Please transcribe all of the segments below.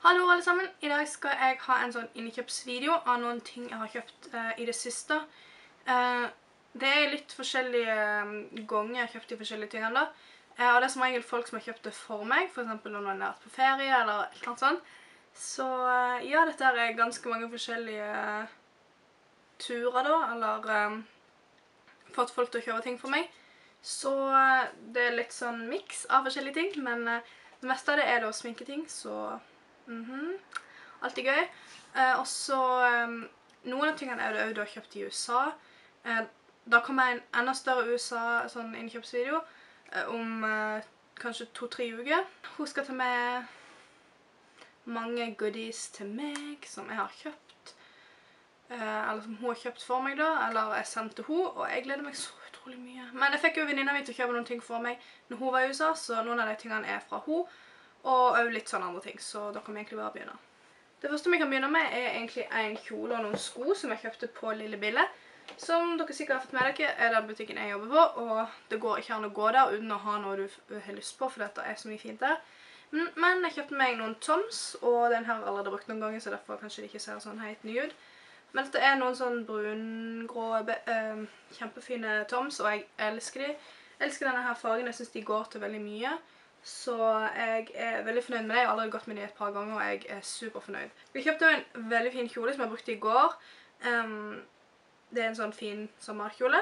Hallo alle sammen, i dag skal jeg ha en sånn innkjøpsvideo av noen ting jeg har kjøpt i det siste. Det er litt forskjellige ganger jeg har kjøpt de forskjellige tingene da. Og det er som regel folk som har kjøpt det for meg, for eksempel når man har vært på ferie eller et eller annet sånt. Så ja, dette er ganske mange forskjellige turer da, eller fått folk til å kjøpe ting for meg. Så det er litt sånn mix av forskjellige ting, men det meste av det er da sminketing, så... Alltid gøy. Og så noen av tingene er det også da kjøpt i USA. Da kommer en enda større USA sånn innkjøpsvideo om kanskje 2-3 uker. Hun skal ta med mange goodies til meg som jeg har kjøpt. Eller som hun har kjøpt for meg da, eller jeg sendte hun, og jeg gleder meg så utrolig mye. Men jeg fikk jo venninna mi til å kjøpe noen ting for meg når hun var i USA, så noen av de tingene er fra hun. Og også litt sånne andre ting, så da kan vi egentlig bare begynne. Det første vi kan begynne med er egentlig en kjole og noen sko som jeg kjøpte på Lille Bille. Som dere sikkert har fått med dere, er den butikken jeg jobber på, og det går ikke an å gå der uten å ha noe du har lyst på, for dette er så mye fint der. Men jeg kjøpte meg noen Toms, og den her har allerede brukt noen ganger, så derfor kanskje det ikke ser sånn helt ny ut. Men dette er noen sånn brungrå, kjempefine Toms, og jeg elsker de. Jeg elsker denne her fargen, jeg synes de går til veldig mye. Så jeg er veldig fornøyd med det. Jeg har allerede gått med de et par ganger, og jeg er superfornøyd. Jeg kjøpte en veldig fin kjole som jeg brukte i går. Det er en sånn fin sommerkjole.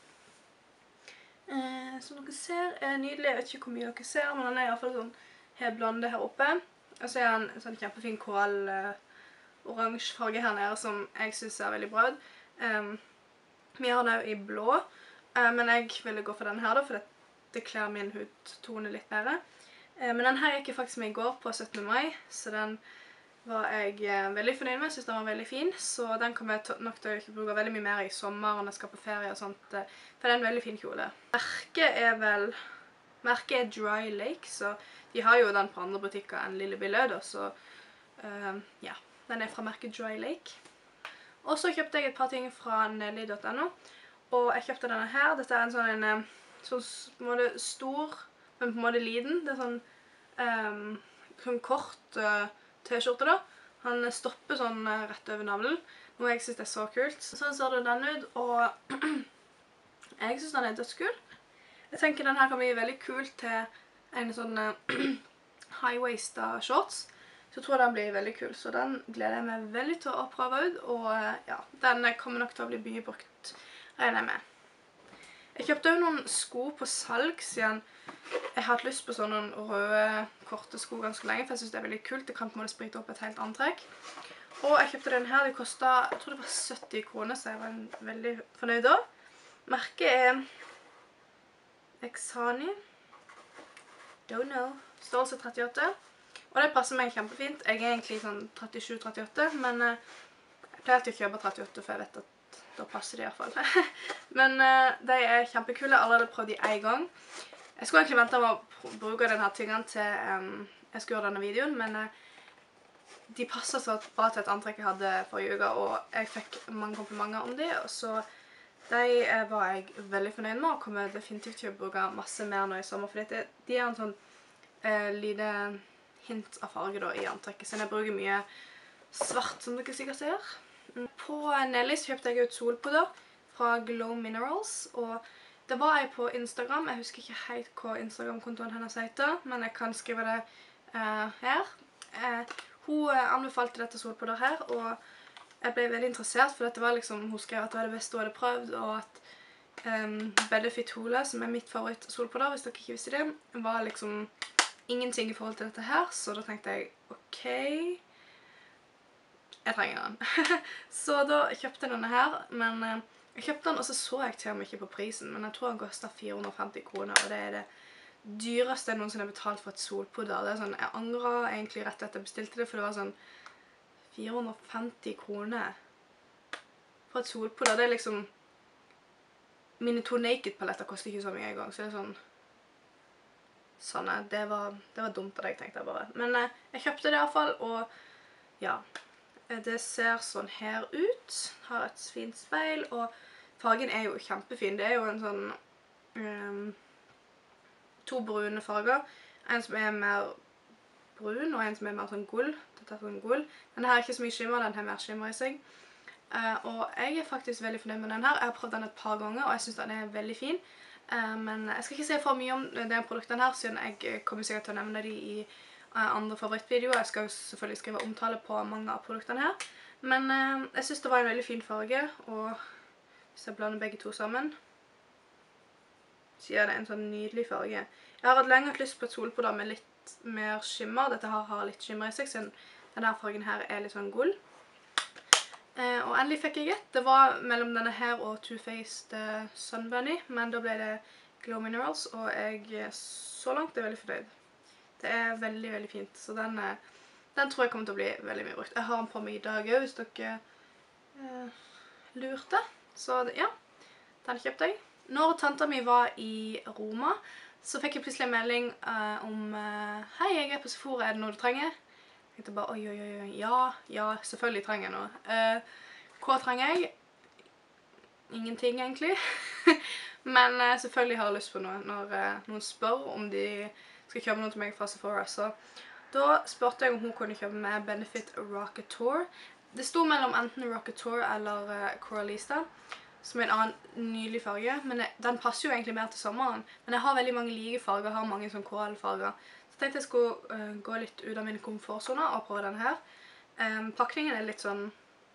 Som dere ser er nydelig. Jeg vet ikke hvor mye dere ser, men den er i hvert fall sånn helt blonde her oppe. Og så er den en sånn kjempefin kål-oransje farge her nede som jeg synes ser veldig bra ut. Vi har den også i blå, men jeg ville gå for den her da, for det kler min hudtone litt bedre. Men den her gikk jeg faktisk med i går på 17. mai, så den var jeg veldig fornøyd med. Jeg synes den var veldig fin, så den kommer jeg nok til å bruke veldig mye mer i sommer når jeg skal på ferie og sånt, for det er en veldig fin kjole. Merket er Dry Lake, så de har jo den på andre butikker enn Lille Bille, da, så ja, den er fra merket Dry Lake. Og så kjøpte jeg et par ting fra Nelly.no, og jeg kjøpte denne her. Dette er en sånn på en måte stor, men på en måte liten. Det er sånn kort t-skjorte da. Han stopper sånn rett over navlen, noe jeg synes er så kult. Sånn ser det den ut, og jeg synes den er dødskul. Jeg tenker den her kan bli veldig kul til en sånn high-waisted shorts. Så jeg tror den blir veldig kul, så den gleder jeg meg veldig til å prøve ut. Og ja, den kommer nok til å bli mye brukt, regner jeg med. Jeg kjøpte jo noen sko på salg siden jeg har hatt lyst på sånne røde, korte sko ganske lenge, for jeg synes det er veldig kult. Det kan på en måte sprite opp et helt antrekk. Og jeg kjøpte den her, det kostet, jeg tror det var 70 kroner, så jeg var veldig fornøyd da. Merket er Exani. Don't know. Størrelse 38. Og det passer meg kjempefint. Jeg er egentlig sånn 37-38, men jeg pleier alltid å kjøpe 38, for jeg vet at da passer det i hvert fall. Men de er kjempekule. Jeg har allerede prøvd de en gang. Jeg skulle egentlig vente med å bruke denne tingene til jeg skulle gjøre denne videoen, men de passer så bra til et antrekk jeg hadde forrige uke, og jeg fikk mange komplimenter om de, og så de var jeg veldig fornøyd med, og kommer definitivt til å bruke masse mer nå i sommer, for de er en sånn lite hint av farge da, i antrekket, så jeg bruker mye svart, som dere sikkert ser. På Nellis kjøpte jeg ut solpudder fra Glow Minerals, og det var jeg på Instagram. Jeg husker ikke helt hva Instagram-kontoen hennes heter, men jeg kan skrive det her. Hun anbefalte dette solpudder her, og jeg ble veldig interessert, for dette var liksom, hun skrev at det var det beste hun hadde prøvd, og at Benefit Hole, som er mitt favoritt solpudder, hvis dere ikke visste det, var liksom ingenting i forhold til dette her, så da tenkte jeg, ok, jeg trenger den. Så da kjøpte jeg denne her, men jeg kjøpte den, og så jeg til og med ikke på prisen, men jeg tror den kostet 450 kroner, og det er det dyreste jeg noensinne har betalt for et solpudder. Det er sånn, jeg angrer egentlig rett etter jeg bestilte det, for det var sånn 450 kroner for et solpudder. Det er liksom, mine 2 Naked paletter koster ikke så mye en gang, så det er sånn, det var dumt av det, tenkte jeg bare. Men jeg kjøpte det i hvert fall, og ja, det ser sånn her ut. Har et fint speil, og fargen er jo kjempefin. Det er jo en sånn 2 brune farger. En som er mer brun, og en som er mer sånn gull. Dette er sånn gull. Denne her er ikke så mye skimmer, den har mer skimmer i seg. Og jeg er faktisk veldig fornøyd med den her. Jeg har prøvd den et par ganger, og jeg synes den er veldig fin. Men jeg skal ikke si for mye om den produkten her, siden jeg kommer sikkert til å nevne de i andre favorittvideoer. Jeg skal jo selvfølgelig skrive omtale på mange av produktene her. Men jeg synes det var en veldig fin farge, og hvis jeg blander begge to sammen, så gir det en sånn nydelig farge. Jeg har hatt lenge lyst på et solpuder med litt mer skimmer. Dette her har litt skimmer i seg, så denne fargen her er litt sånn gull. Og endelig fikk jeg et. Det var mellom denne her og Too Faced Sun Bunny, men da ble det Glow Minerals, og jeg så langt er veldig fornøyd. Det er veldig, veldig fint, så den tror jeg kommer til å bli veldig mye brukt. Jeg har den på meg i dag også, hvis dere lurte. Så ja, den kjøpte jeg. Når tanta mi var i Roma, så fikk jeg plutselig en melding om «Hei, jeg er på Sephora, er det noe du trenger?» Jeg tenkte bare, oi, ja, selvfølgelig trenger jeg noe. Hva trenger jeg? Ingenting, egentlig. Men selvfølgelig har jeg lyst på noe når noen spør om de skal kjøpe noe til meg fra Sephora. Så da spurte jeg om hun kunne kjøpe med Benefit Rockateur. Det sto mellom enten Rockateur eller Coralista, som er en annen nydelig farge. Men den passer jo egentlig mer til sommeren. Men jeg har veldig mange like farger, jeg har mange sånn korallfarger. Så jeg tenkte jeg skulle gå litt ut av min komfortzone og prøve denne her. Pakningen er litt sånn,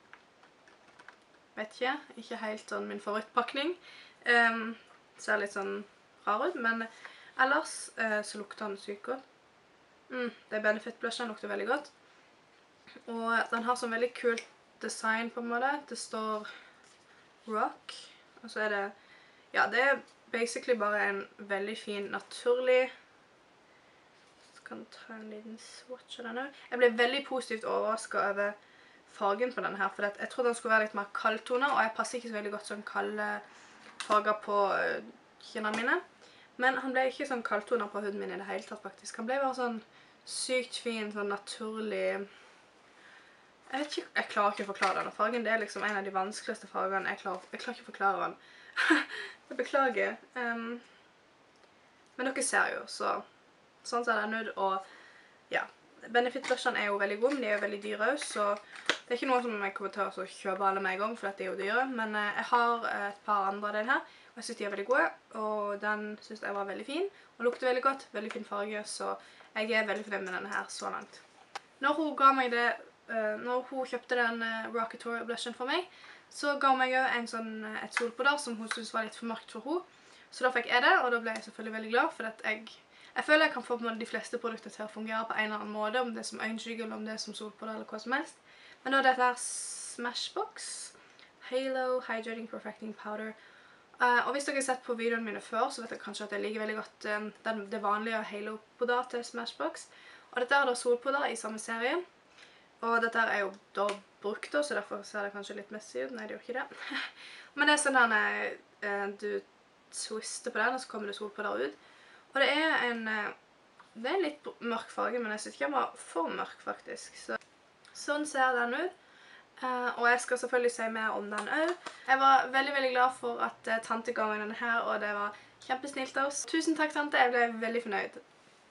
vet ikke helt sånn min favorittpakning. Ser litt sånn rar ut, men ellers så lukter den sykt godt. Det er Benefit blushen, den lukter veldig godt. Og den har sånn veldig kult design på en måte. Det står Rock, og så er det, ja, det er basically bare en veldig fin, naturlig. Jeg kan ta en liten swatch av denne. Jeg ble veldig positivt overrasket over fargen på denne her, for jeg trodde den skulle være litt mer kaldtoner, og jeg passer ikke så veldig godt sånn kalde farger på kinnene mine. Men han ble ikke sånn kaldtoner på huden min i det hele tatt, faktisk. Han ble bare sånn sykt fin, sånn naturlig. Jeg vet ikke, jeg klarer ikke å forklare denne fargen. Det er liksom en av de vanskeligste fargene. Jeg klarer ikke å forklare den. Jeg beklager. Men dere ser jo, så sånn ser den ut, og ja. Benefit blushen er jo veldig god, men de er jo veldig dyre også, så det er ikke noe som jeg kommer til å kjøpe alle med en gang, for de er jo dyre. Men jeg har et par andre av den her, og jeg synes de er veldig gode, og den synes jeg var veldig fin, og lukter veldig godt, veldig fin farge, så jeg er veldig fornøyd med denne her så langt. Når hun ga meg det, når hun kjøpte den Rockateur blushen for meg, så ga hun meg jo et solpuder som hun synes var litt for mørkt for henne. Så da fikk jeg det, og da ble jeg selvfølgelig veldig glad, for at jeg føler jeg kan få de fleste produkter til å fungere på en eller annen måte, om det er som øyenskygge, eller om det er som solpuder, eller hva som helst. Men da dette her Smashbox Halo Hydrating Perfecting Powder. Og hvis dere har sett på videoene mine før, så vet dere kanskje at jeg liker veldig godt det vanlige Halo-puder til Smashbox. Og dette er da solpuder i samme serie. Og dette er jo da brukt, så derfor ser det kanskje litt messy ut. Nei, det gjør ikke det. Men det er sånn her du twister på den, og så kommer det solpuder ut. Og det er en litt mørk farge, men jeg synes ikke den var for mørk, faktisk. Sånn ser den ut. Og jeg skal selvfølgelig si mer om den også. Jeg var veldig, veldig glad for at tante ga meg denne her, og det var kjempesnilt av oss. Tusen takk, tante. Jeg ble veldig fornøyd.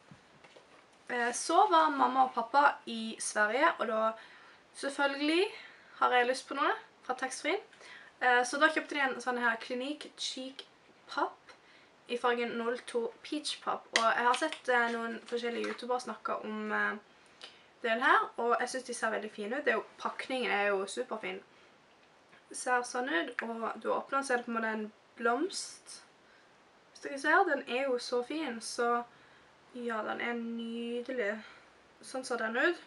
Så var mamma og pappa i Sverige, og da selvfølgelig har jeg lyst på noe fra Taxfree. Så da kjøpte de en sånn her Clinique Cheek Pop i fargen 02 Peach Pop. Og jeg har sett noen forskjellige YouTubere snakke om den her, og jeg synes de ser veldig fine ut. Pakningen er jo superfin. Det ser sånn ut, og du åpner, så er det på en måte en blomst. Hvis dere ser, den er jo så fin, så ja, den er nydelig. Sånn ser den ut.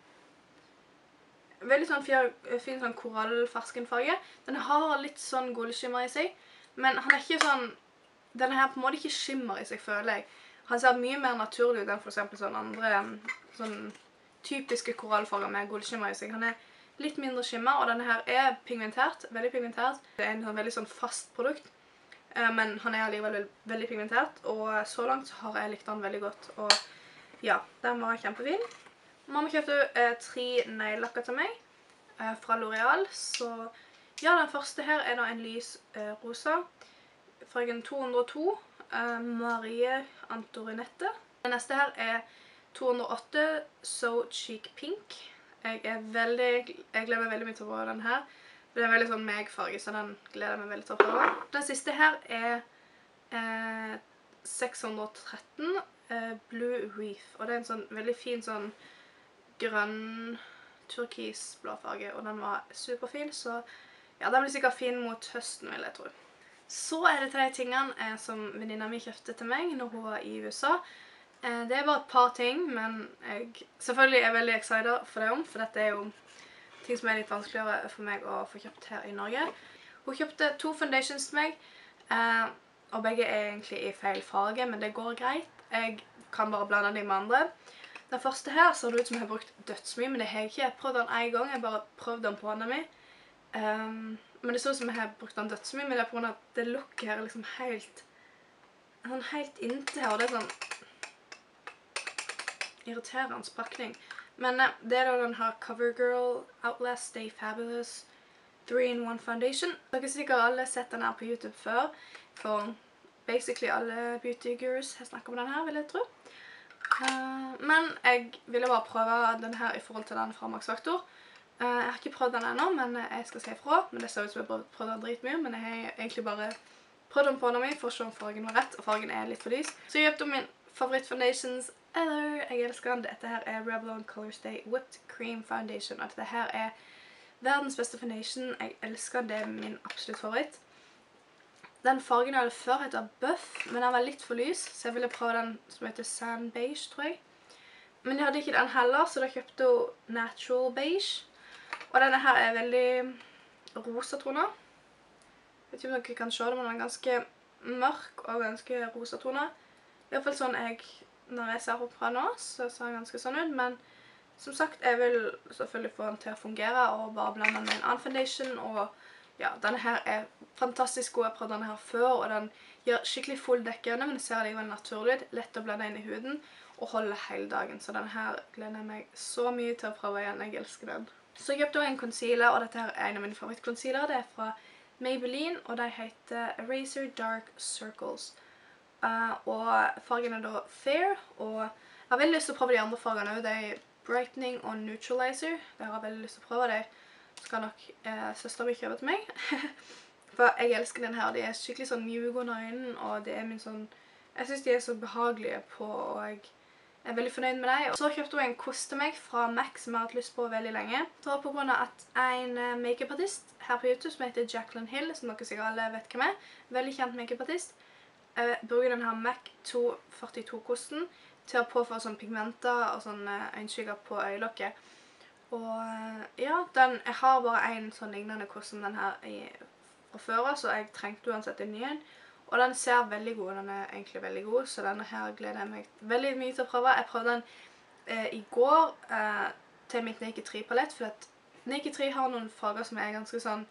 Veldig sånn fin sånn korallferskenfarge. Den har litt sånn gullskimmer i seg, men han er ikke sånn, denne her på en måte ikke skimmer i seg, føler jeg. Han ser mye mer naturlig ut enn for eksempel sånn andre sånn typiske korallfarger med gullskimmer i seg. Han er litt mindre skimmer, og denne her er pigmentert, veldig pigmentert. Det er en sånn veldig sånn fast produkt, men han er alligevel veldig pigmentert, og så langt så har jeg likt den veldig godt. Og ja, den var kjempefin. Mamma kjøpte 3 neglelakker til meg fra L'Oreal, så ja, den første her er da en lys rosa. Fargen 202, Marie Antoinette. Den neste her er 208 So Chic Pink. Jeg gleder meg veldig mye til å prøve den her. Det er en veldig sånn meg-farge, så den gleder jeg meg veldig til å prøve. Den siste her er 613 Blue Reef. Og det er en sånn veldig fin sånn grønn turkisblå farge, og den var superfin, så ja, den blir sikkert fin mot høsten, vil jeg tro. Så er det 3 tingene som venninna mi kjøpte til meg når hun var i USA. Det er bare et par ting, men jeg selvfølgelig er veldig excited for det for dette er jo ting som er litt vanskeligere for meg å få kjøpt her i Norge. Hun kjøpte 2 foundations til meg, og begge er egentlig i feil farge, men det går greit. Jeg kan bare blande dem med andre. Den første her ser det ut som jeg har brukt dødsmye, men det har jeg ikke. Jeg prøvde den en gang, jeg bare prøvde den på hånda mi. Men det ser ut som jeg har brukt den dødsmye, men det er på grunn av at det lukket her er liksom helt inntil her, og det er sånn irriterende pakning. Men det er da den her CoverGirl Outlast Stay Fabulous 3-in-1 Foundation. Dere har sikkert alle sett den her på YouTube før, for basically alle beauty gurus har snakket om den her, vil jeg tro. Men jeg ville bare prøve den her i forhold til den fra Max Factor. Jeg har ikke prøvd den ennå, men jeg skal si ifra. Men det ser ut som jeg har prøvd den dritmye, men jeg har egentlig bare prøvd den på hånda mi for å se om fargen var rett, og fargen er litt for lys. Så jeg kjøpte min favoritt-foundations ever. Jeg elsker den. Dette her er Revlon Colorstay Whipped Cream Foundation, og dette her er verdens beste foundation. Jeg elsker den. Det er min absolutt favoritt. Den fargen jeg hadde før heter Buff, men den var litt for lys, så jeg ville prøve den som heter Sand Beige, tror jeg. Men jeg hadde ikke den heller, så da kjøpte jeg Natural Beige. Og denne her er veldig rosa toner. Jeg vet ikke om dere kan se det, men den er ganske mørk og ganske rosa toner. I hvert fall sånn når jeg ser på den nå, så ser den ganske sånn ut, men som sagt, jeg vil selvfølgelig få den til å fungere og bare blande den med en annen foundation, og ja, denne her er fantastisk god. Jeg prøvde denne her før, og den gjør skikkelig full dekkende, men det ser likevel naturlig ut, lett å blande inn i huden, og holde hele dagen. Så denne her gleder jeg meg så mye til å prøve igjen. Jeg elsker den. Så jeg kjøpte også en concealer, og dette her er en av mine favorittconcealer. Det er fra Maybelline, og de heter Eraser Dark Circles. Og fargen er da Fair, og jeg har veldig lyst til å prøve de andre fargene også. Det er Brightening og Neutralizer. Det har jeg veldig lyst til å prøve. Det skal nok søster mi kjøpe til meg. For jeg elsker den her. De er skikkelig sånn mjuke under øynene, og det er min sånn... Jeg synes de er så behagelige på, og jeg er veldig fornøyd med dem. Så kjøpte hun en kost til meg fra MAC som jeg har hatt lyst på veldig lenge. Det var på grunn av at en make-up-artist her på YouTube som heter Jaclyn Hill, som dere sikkert alle vet hvem er, veldig kjent make-up-artist, bruker denne MAC 242-kosten til å påføre sånne pigmenter og sånne øyenskygger på øyelokket. Og ja, jeg har bare en sånn lignende kost som den her fra før, så jeg trengte uansett en ny en. Og den ser veldig god, den er egentlig veldig god, så denne her gleder jeg meg veldig mye til å prøve. Jeg prøvde den i går til mitt Naked 3-palett, for at Naked 3 har noen farger som er ganske sånn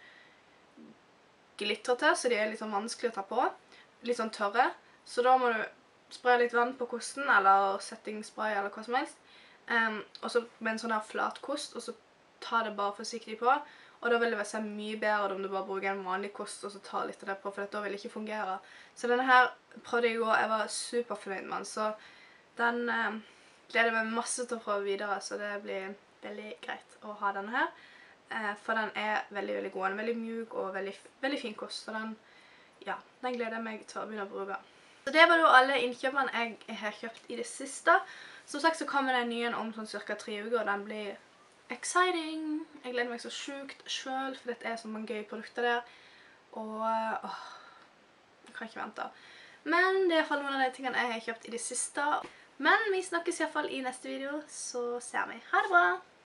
glitrete, så de er litt sånn vanskelig å ta på, litt sånn tørre. Så da må du spraye litt vann på kosten, eller settingspray, eller hva som helst. Og så med en sånn her flat kost, og så ta det bare forsiktig på. Og da vil det være mye bedre om du bare bruker en vanlig kost og så tar litt av det på, for da vil det ikke fungere. Så denne her prøvde jeg i går, jeg var superfornøyd med den, så den gleder jeg meg masse til å prøve videre, så det blir veldig greit å ha denne her. For den er veldig, veldig god, den er veldig mjuk og veldig, veldig fin kost, så den gleder jeg meg til å begynne å bruke. Så det var jo alle innkjøpene jeg har kjøpt i det siste. Som sagt så kommer det en ny om sånn cirka 3 uker, og den blir exciting! Jeg gleder meg så sjukt selv, for dette er så mange gøye produkter der. Og jeg kan ikke vente. Men det er i hvert fall noen av de tingene jeg har kjøpt i det siste. Men vi snakkes i hvert fall i neste video, så ser vi. Ha det bra!